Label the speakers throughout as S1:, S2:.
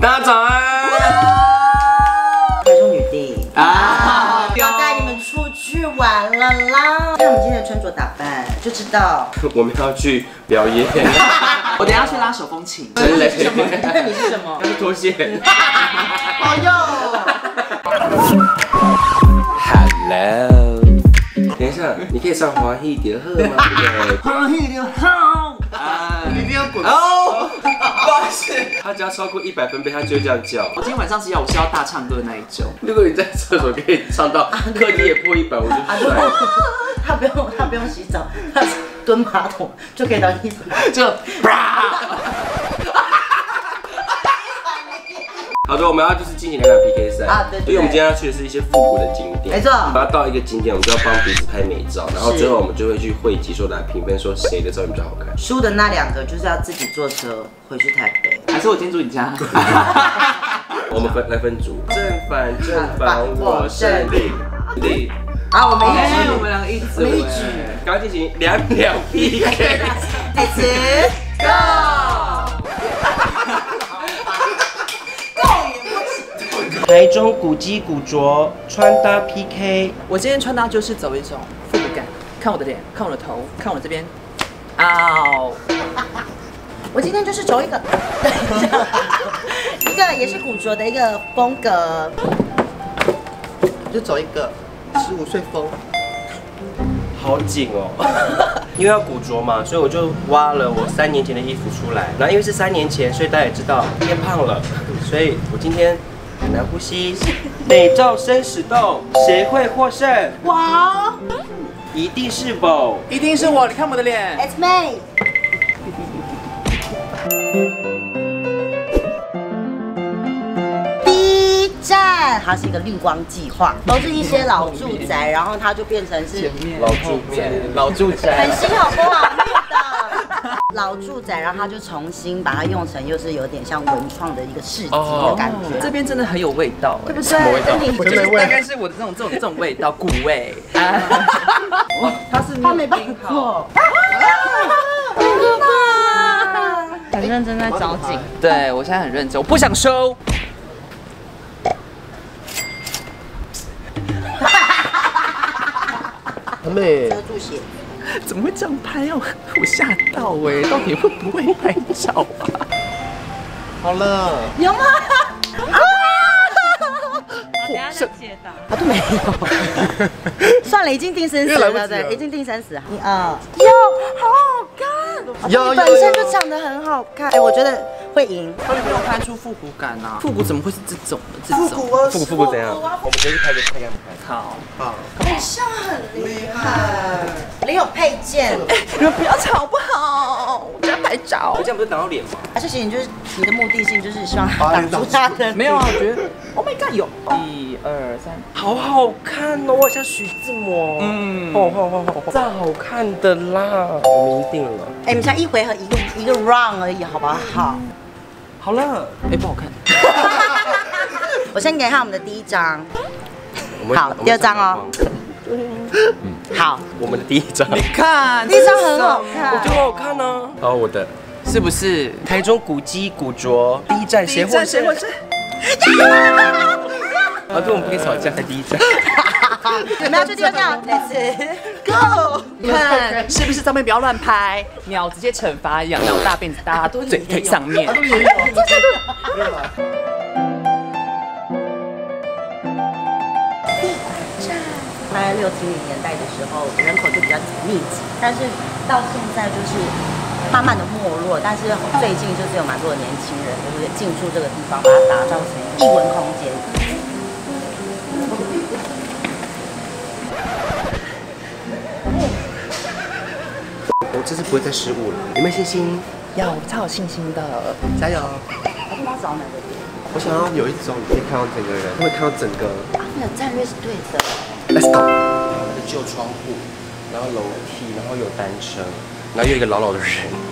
S1: 大家早安！
S2: 台中女帝啊，要带你们出去玩了啦！看我们今天的穿着打扮就知道，
S1: 我们要去表演。
S3: 我等一下去拉手风琴。
S1: 真累。
S2: 那你是什么？
S1: 那是拖鞋。
S2: 好哟。
S1: Hello。等一下，你可以唱华裔点喝吗？
S2: 华裔点好。
S3: 一定要滚
S1: 哦！不好意思，他只要超过100分贝，他就会这样叫。
S3: 我今天晚上我是要大唱歌的那一种。
S1: 如果你在厕所可以唱到客厅也破100，我就帅。
S2: 他不用洗澡，他蹲马桶就可以到100，
S3: 就。
S1: 好的，我们要就是进行2场 PK 赛
S2: 啊，对，
S1: 因为我们今天要去的是一些复古的景点，
S2: 没错。
S1: 我们要到一个景点，我们就要帮彼此拍美照，然后最后我们就会去汇集说来评分，说谁的照片比较好看。
S2: 输的那2个就是要自己坐车回去台北，
S3: 还是我今天住你家？
S1: 我们来分组，正反，我胜利。
S2: 好，我们一局，
S3: 我们2个一组，
S2: 一局，
S1: 刚进行2秒 PK，
S2: 开始 ，Go！ 台中古迹古着穿搭 PK，
S3: 我今天穿搭就是走一种复古感，看我的脸，看我的头，看我这边，嗷！
S2: 我今天就是走一个也是古着的一个风格，
S3: 就走一个15岁风。
S1: 好紧哦，因为要古着嘛，所以我就挖了我3年前的衣服出来。然后因为是3年前，所以大家也知道变胖了，所以我今天很难呼吸。美照生死斗，谁会获胜？
S2: 哇，
S1: 一定是我，
S3: 一定是我，你看我的脸。
S2: It's me。第一站，它是一个绿光计划，都是一些老住宅，然后它就变成是
S1: 老住宅，
S2: 很新好不好？绿的老住宅，然后它就重新把它用成又是有点像文创的一个市集的感觉，
S3: 这边真的很有味道，
S2: 对不对？
S1: 什么味道？
S3: 我觉得大概是我的这种味道，古味。
S2: 它没冰好。很认真在找景，
S3: 对我现在很认真，我不想收。
S1: 很美。
S2: 遮住血。
S3: 怎么会这样拍啊？我吓到哎！到底会不会拍照啊？
S1: 好了，
S2: 有吗？
S4: 等下再解答。
S2: 啊，都没有。算了，已经定生死了，对，已经定生死。1、2，有，好好看。
S1: 有，
S2: 本身就长得很好看，哎，我觉得会赢。
S3: 到底没有拍出复古感啊？复古怎么会是这种的？这种
S1: 复古怎样？我们直接去拍给他们看。
S3: 好，
S2: 很像很厉害，你有配件，
S3: 你们不要吵好不好？我在拍照。
S1: 这样不是挡到脸吗？
S2: 还是其实你就是你的目的性就是希望挡住他的。
S3: 没有啊，我觉得 ，Oh my God， 有1、2、3，
S1: 好好看哦，我像徐志摩。这好看的啦，我们赢定了。
S2: 哎，你们才1回合一个 round 而已，好不好？
S1: 好了，
S3: 哎，不好看。
S2: 我先给他我们的第1张。好，第2张哦。好，
S1: 我们的第1张，
S3: 你看，
S2: 第1张很好看，
S1: 我觉得好看呢。好，我的
S3: 是不是？
S1: 台中古迹古着第1站谁获胜？啊，对，我们不可以吵架，才第1站。
S2: 我们要去第2站 ，Let's go！
S3: 你看是不是照片不要乱拍？鸟直接惩罚养鸟大辫子搭嘴腿上面。
S2: 大概60、70年代的时候，人口就比较密集，但是到现在就是慢慢的没落。但是最近就是有蛮多的年轻人，就是进驻这个地方，把它打造成艺文空间。
S1: 我这次不会再失误了，有没有信心？
S3: 要，超有信心的，加油！
S2: 我不知道找哪个点。
S1: 我想要有一种你可以看到整个人，会看到整个。
S2: 啊，你的战略是对的。
S1: Let's go！ 我们的旧窗户，然后楼梯，然后有单车，然后又有一个老老的人。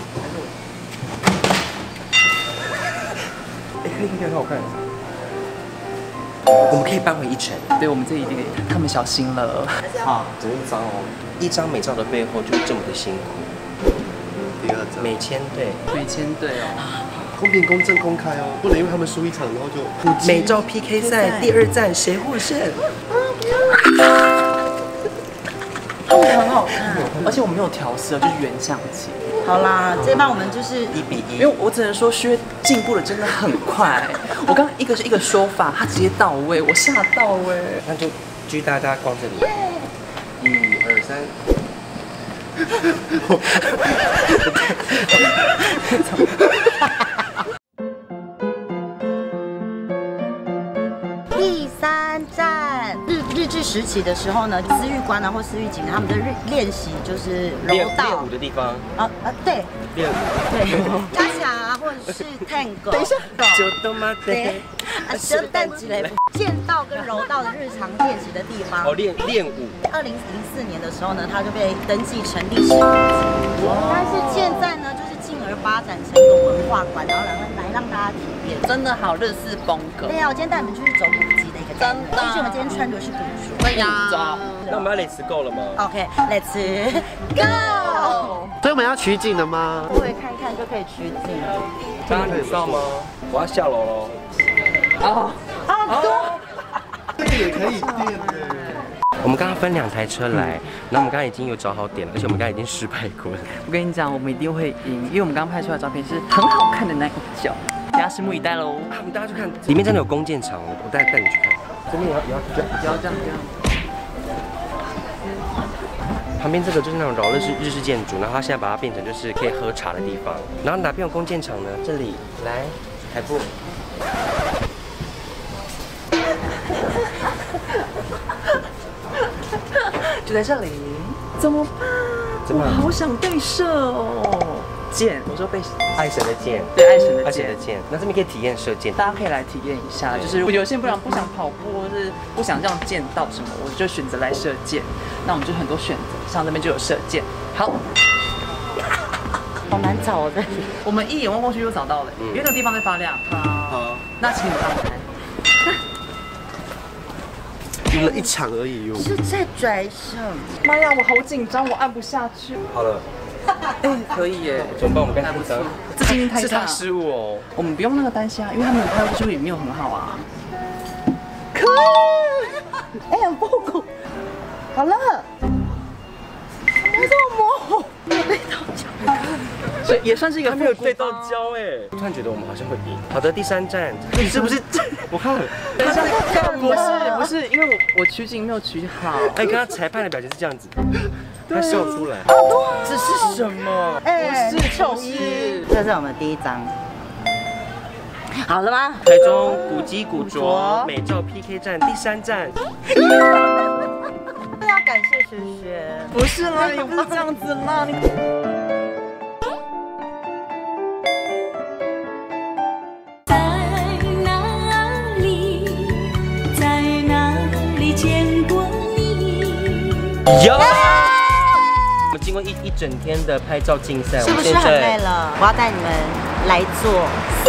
S1: 哎，可以，很好看。我们可以搬回1层。
S3: 对，我们这一定，他们小心了。
S1: 好，整一张哦，一张美照的背后就是这么的辛苦。第2张，美签对，
S3: 美签对哦。
S5: 公平、公正、公开哦，不能因为他们输一场，然后就
S1: 美照 PK 赛第2站谁获胜？
S2: 他们很好看。
S3: 而且我没有调色，就是原相机。
S2: 好啦，这一班我们就是
S1: 1比1，
S3: 因为我只能说薛进步的真的很快。我刚一个是一个说法，他直接到位，我吓到哎。
S1: 那就继续大家逛这里。1、2、3。
S2: 第3站日治时期的时候呢，司狱官啊或司狱警他们的练习就是柔道
S1: 练舞的地方。
S2: 对，
S1: 练舞。
S2: 对，加强啊或者是 tango。
S3: 等一下，
S1: 就都嘛对。
S2: 圣诞之类剑道跟柔道的日常练习的地方。
S1: 哦，练舞。
S2: 2004年的时候呢，它就被登记成历史古迹。但是现在呢，就是进而发展成一个文化馆，然后来让大家体验。
S3: 真的好日式风格。
S2: 对呀，我今天带你们去走古迹的一个真的。毕竟我们今天穿的是古着。
S3: 对呀。
S1: 那我们要累词够了吗
S2: ？OK，Let's go。
S5: 所以我们要取景了吗？
S2: 不会看一看就可以取景。
S1: 大家很到吗？我要下楼喽。
S5: 这个也可以垫的。
S1: 我们刚刚分2台车来，然后我们刚刚已经有找好点了，而且我们刚刚已经失败过了。
S3: 我跟你讲，我们一定会赢，因为我们刚刚拍出来的照片是很好看的那一角，大家拭目以待喽。
S1: 我们大家去看，里面真的有弓箭场，我带你去看。这边也要这样。旁边这个就是那种老日式建筑，然后它现在把它变成就是可以喝茶的地方。然后哪边有弓箭场呢？这里来，台步。
S3: 就在这里，怎么办？我好想被射哦！箭，我说被
S1: 爱神的箭，
S3: 对，爱神的箭。
S1: 爱神的箭。那这边可以体验射箭，
S3: 大家可以来体验一下。就是有些人不想跑步，或是不想这样剑道什么，我就选择来射箭。那我们就很多选择，像这边就有射箭。好，
S2: 好难找哦，这里。
S3: 我们一眼望过去就找到了，因为那个地方在发亮。好，那请你们打开。
S5: 赢了1场而已哟。
S2: 是在拽什么？
S3: 妈呀，我好紧张，我按不下去。
S1: 好了。
S3: 可以耶，
S1: 怎么办？我们刚才不张，
S3: 这今天太大，
S1: 是他失误哦。我
S3: 们不用那个担心啊，因为他们拍的技术也没有很好啊。
S2: 可以，哎呀，不苦，好了，我这么模糊，被倒胶，
S3: 所以也算是一个
S1: 没有对到焦哎。突然觉得我们好像会赢。好的，第3站，你是不是？我看，
S3: 不是，因为我取景没有取好。
S1: 哎，刚刚裁判的表情是这样子。他笑出来，这是什么？
S2: 哎，不是丑衣。这是我们第1张，好了吗？
S1: 台中古迹古着美照 PK 战第3站。
S2: 要感谢学学，
S3: 不是啦，也不是这样子啦，你。
S6: 在哪里见过你？
S1: 有。经过一整天的拍照竞赛，
S2: 是不是很累了？我要带你们来做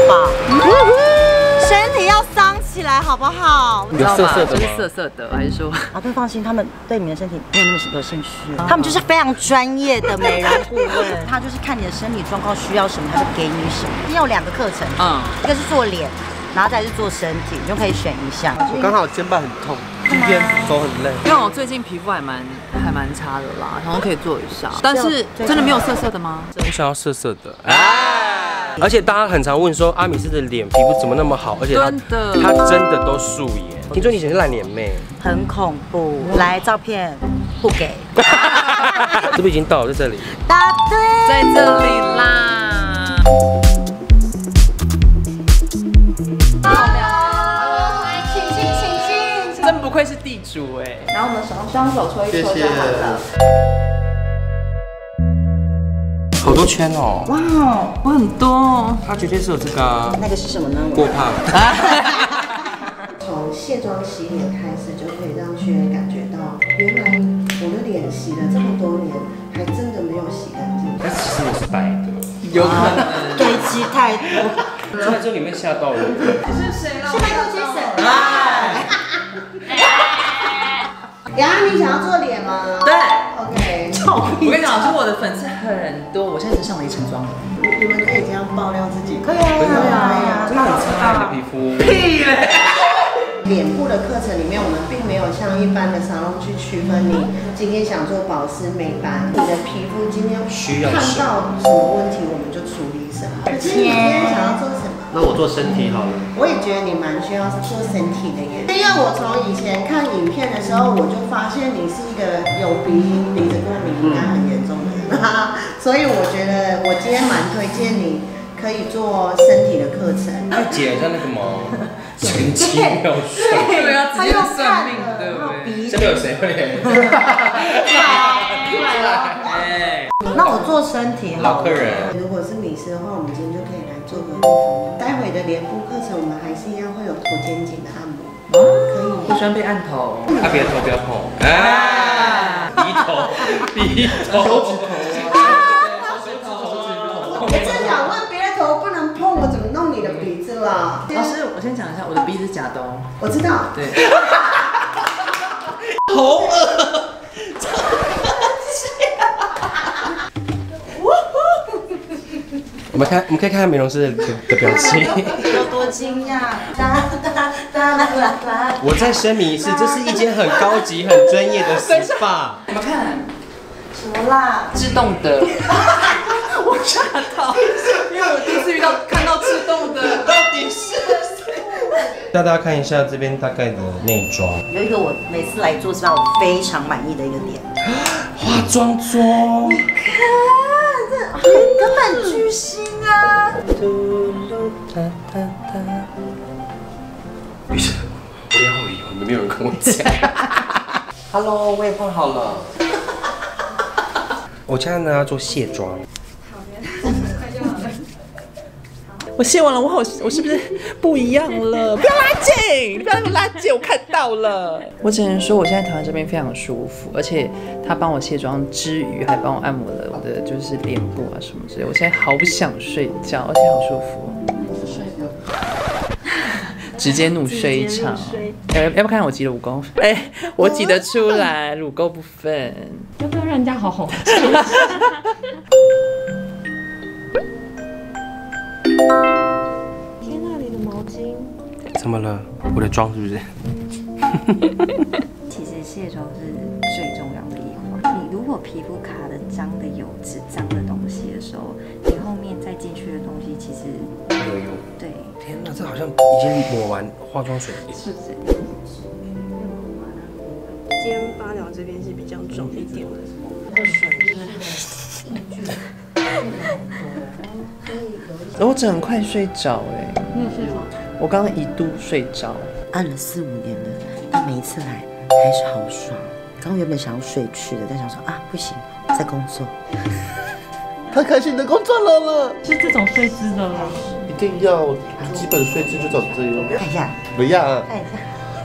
S2: SPA， 身体要桑起来，好不好？
S1: 有色色的吗？
S3: 就是色色的，还是说？
S2: 啊，对，放心，他们对你们的身体没有那么有兴趣，他们就是非常专业的美容顾问，他就是看你的身体状况需要什么，他就给你什么。今天有2个课程，一个是做脸，然后再是做身体，你就可以选一项。
S5: 我刚好肩膀很痛，今天手很累。
S3: 因为我最近皮肤还蛮差的啦，然后可以做一下。但是真的没有色色的吗？
S1: 我想要色色的，而且大家很常问说阿米斯的脸皮肤怎么那么好，而且他真的都素颜。听说你以前是烂脸妹，
S2: 很恐怖。来，照片不给。
S1: 是不是已经到了？在这里。
S2: 答对，
S3: 在这里啦。真不愧是地主哎！然后我们双手搓一搓就好了。
S1: 好多圈哦！
S2: 哇，
S3: 我很多。
S1: 它绝对是有这个啊。
S2: 那个是什么呢？
S1: 过胖。
S7: 从卸妆洗脸开始，就可以让学员感觉到，原来我的脸洗了这么多年，还真的没有洗干净。
S1: 但其实我是白的。
S3: 有可能。
S2: 给鸡太多。
S1: 在这里面吓到我。
S3: 是谁了？
S2: 是迈克杰森。
S7: 雅，你想要做脸吗？
S3: 对
S7: ，OK。
S3: 我跟你讲，是我的粉丝很很多，我现在只上了1层妆了。
S7: 你们可以这样爆料自己，可以
S1: 真的很差你的皮肤。
S3: 屁嘞！
S7: 脸部的课程里面，我们并没有像一般的沙龙去区分你今天想做保湿美白，你的皮肤今天看到什么问题，我们就处理什么。今天想要做什么？
S5: 那我做身体好了。
S7: 我也觉得你蛮需要做身体的耶，因为我从以前看影片的时候，我就发现你是一个有鼻子过敏应该很严重的人，所以我觉得我今天蛮推荐你可以做身体的课程。
S1: 解一下那个毛，神奇妙算，
S3: 对啊，直接算命，对不对？
S1: 这边有谁会？
S7: 那我做身体好了。
S1: 老客人。
S7: 如果是米斯的话，我们今天就可以来做个护肤。待会的脸部课程，我们还是一样会有头肩颈的按摩。可以。
S3: 不喜欢被按头。
S1: 别的头不要碰。哎，鼻头，鼻头，手指头。
S7: 我正想问别的头不能碰，我怎么弄你的鼻子啦？
S3: 老师，我先讲一下，我的鼻子是假的哦。
S7: 我知道。
S3: 对。
S1: 好恶。我们可以看看美容师的表情。
S2: 有多惊讶！
S1: 我再声明一次，这是一间很高级、很专业的 SPA。
S3: 你们看，
S2: 什么啦？
S3: 自动的。我吓到，因为我第一次看到自动的，到底是谁？
S1: 带大家看一下这边大概的内装。
S2: 有一个我每次来做SPA我非常满意的一个点，
S1: 化妆桌。
S2: 你看，这根本巨星啊！
S1: 于是，我练后以后没有人跟我讲。Hello， 我也换好了。我现在呢要做卸妆。
S3: 我卸完了，我是不是不一样了？不要拉近，你不要那么拉近，我看到了。我只能说，我现在台湾这边非常舒服，而且他帮我卸妆之余，还帮我按摩了我的就是脸部啊什么之类。我现在好想睡觉，而且好舒服。直接怒睡一场。要不要看我挤的乳沟？哎，我挤得出来乳沟部分。
S4: 要不要让人家好好？
S8: 天哪，你的毛巾
S1: 怎么了？我的妆是不是？
S2: 其实卸妆是最重要的一环。你如果皮肤卡了脏的油脂、脏的东西的时候，你后面再进去的东西其实
S1: 没有用。
S2: 对。
S1: 天哪，这好像已经抹完化妆水了。
S2: 是不是？
S8: 今天八角这边是比较重一点的。
S3: 我很快睡着哎。
S8: 你有睡着？
S3: 我刚刚一度睡着。
S2: 按了4、5年了，但每一次来还是好爽。刚原本想要睡去的，但想说啊不行，在工作。
S5: 太开心的工作了。
S4: 是这种睡姿的吗？
S5: 一定要基本睡姿就长这样。
S2: 看一下，
S5: 不要。
S2: 看一下。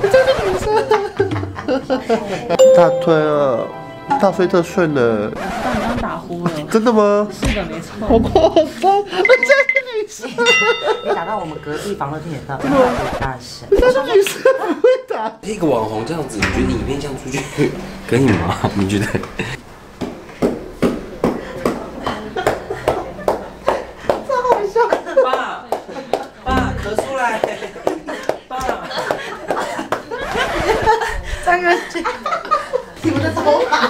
S5: 大腿啊，大睡特顺呢。
S4: 我知道你刚打呼了。
S5: 真的吗？
S4: 是的，没错。
S5: 好夸张，我家是女生。
S2: 你打到我们隔壁房都听得到，真的很大声。
S5: 但是女生不会打。
S1: 一个网红这样子，你觉得影片这样出去可以吗？你觉得？爸，咳出来。爸，
S2: 张元杰，你们的头发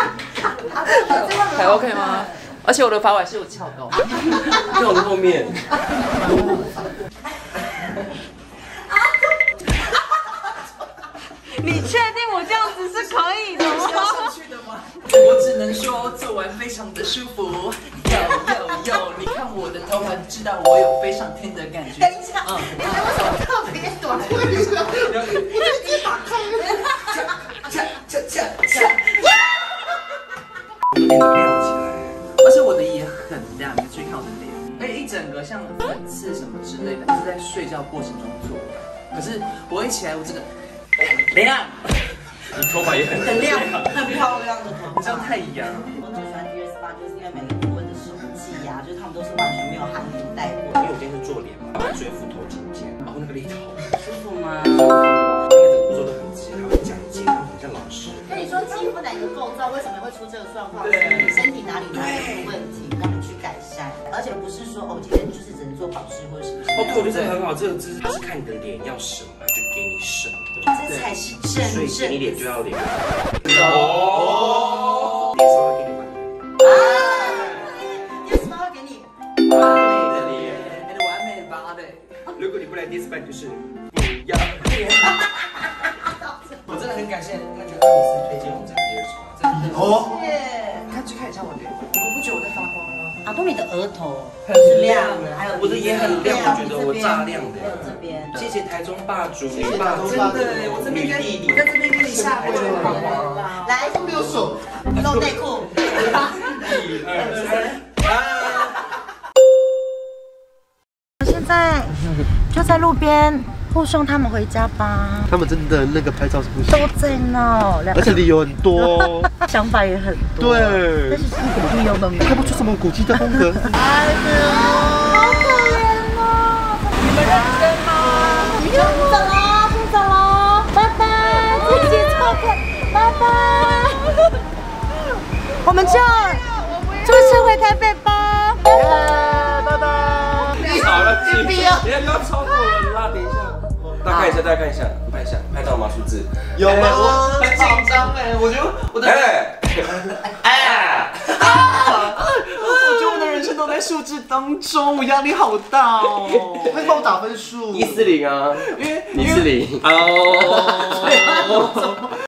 S3: 还 OK 吗？而且我的发尾是有翘高，
S1: 在我的后面。
S4: 你确定我这样子是可以的吗？
S3: 我只能说做完非常的舒服。有，你看我的头发，知道我有飞上天的感觉。
S2: 等一下，你为什么特别短？为什么？我就直接打开。
S1: 脸都亮起来。
S3: 而且我的也很亮，你注意看我的脸，而且一整个像粉刺什么之类的，是在睡觉过程中做的。可是我一起来，我这个亮，
S1: 你头发也很
S2: 亮，很漂亮的头发。
S3: 这样太阳。
S2: 我最喜欢 DS8，就是因为每个部分的手技啊，就是他们都是完全没有含糊带过。
S1: 因为我今天是做脸嘛，所以斧头颈肩，然后那个力道
S2: 舒服吗？
S1: 那个做的很直，还会讲解，很像老师。
S2: 跟你说，肌肤哪个构造为什么会出这个状况，是你身体哪里出问题，让你去改善，而且不是说哦，今天就是只能做保湿或者什么。
S1: 哦，对，我觉得很好，这个姿势就是看你的脸要什么，就给你什么。
S2: 这才是正，
S1: 所以给你脸就要脸。哦，第一手会给你完美。
S2: 第二次会给你
S1: 完美的脸，完美吧的。如果你不来第一次办，就是不要脸。我真的很感谢那个阿米斯推荐我们这个第二手，真的。哦，看去看一下我的脸，我不觉得我在发光吗？
S2: 阿多米的额头
S1: 很亮的，还有我的也很亮，我觉得我炸亮的。
S2: 还有这边，
S1: 谢谢台中霸主，女霸真的，我这边跟你，我在这边跟你下回
S2: 来，
S7: 都没有手，
S2: 露内裤。
S1: 1、2、3，
S2: 现在就在路边护送他们回家吧。
S5: 他们真的那个拍照是不行，
S2: 都在闹，
S5: 而且理由很多，
S2: 想法也很多，
S5: 对，
S2: 但是一点屁用都没有。
S5: 看不出什么古迹的风格。
S2: 哎呦，好可怜哦！你们认真吗？先走了，先走了，拜拜，自己照看，拜拜。我们就车回台北吧，拜拜，拜拜。
S1: 少了几笔啊！不要超过了啦，等一下。大家看一下，大家看一下，拍一下，拍到吗？数字
S5: 有吗？
S3: 很紧张哎，我觉得我的我觉得我的人生都在数字当中，我压力好大哦。
S5: 会帮我打分数
S1: 140啊，
S3: 因为
S1: 140哦。